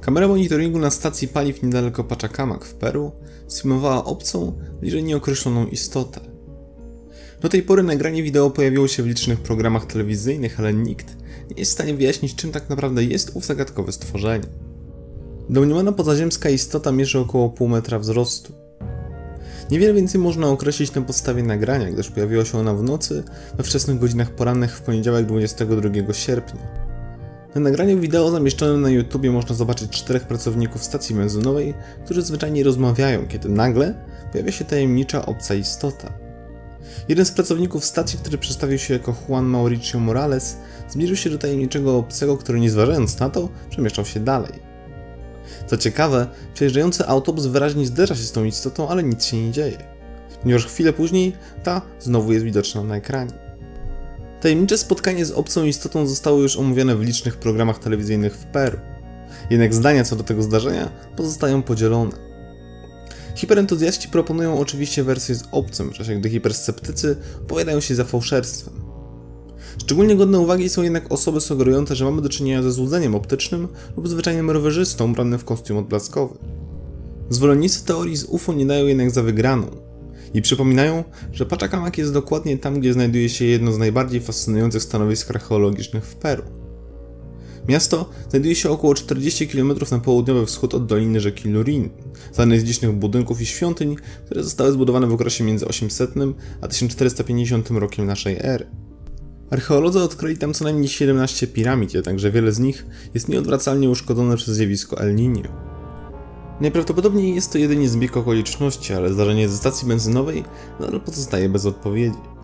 Kamera monitoringu na stacji paliw niedaleko Pachacamac w Peru sfilmowała obcą, bliżej nieokreśloną istotę. Do tej pory nagranie wideo pojawiło się w licznych programach telewizyjnych, ale nikt nie jest w stanie wyjaśnić, czym tak naprawdę jest ów zagadkowe stworzenie. Domniemana pozaziemska istota mierzy około pół metra wzrostu. Niewiele więcej można określić na podstawie nagrania, gdyż pojawiła się ona w nocy, we wczesnych godzinach porannych w poniedziałek 22 sierpnia. Na nagraniu wideo zamieszczonym na YouTubie można zobaczyć 4 pracowników stacji benzynowej, którzy zwyczajnie rozmawiają, kiedy nagle pojawia się tajemnicza obca istota. Jeden z pracowników stacji, który przedstawił się jako Juan Mauricio Morales, zbliżył się do tajemniczego obcego, który nie zważając na to, przemieszczał się dalej. Co ciekawe, przejeżdżający autobus wyraźnie zderza się z tą istotą, ale nic się nie dzieje, ponieważ chwilę później ta znowu jest widoczna na ekranie. Tajemnicze spotkanie z obcą istotą zostało już omówione w licznych programach telewizyjnych w Peru, jednak zdania co do tego zdarzenia pozostają podzielone. Hiperentuzjaści proponują oczywiście wersję z obcym, w czasie gdy hipersceptycy opowiadają się za fałszerstwem. Szczególnie godne uwagi są jednak osoby sugerujące, że mamy do czynienia ze złudzeniem optycznym lub zwyczajnym rowerzystą ubranym w kostium odblaskowy. Zwolennicy teorii z UFO nie dają jednak za wygraną i przypominają, że Pachacamac jest dokładnie tam, gdzie znajduje się jedno z najbardziej fascynujących stanowisk archeologicznych w Peru. Miasto znajduje się około 40 km na południowy wschód od doliny rzeki Lurin, znanej z licznych budynków i świątyń, które zostały zbudowane w okresie między 800 a 1450 rokiem naszej ery. Archeolodzy odkryli tam co najmniej 17 piramid, jednakże wiele z nich jest nieodwracalnie uszkodzone przez zjawisko El Niño. Najprawdopodobniej jest to jedynie zbieg okoliczności, ale zdarzenie ze stacji benzynowej nadal pozostaje bez odpowiedzi.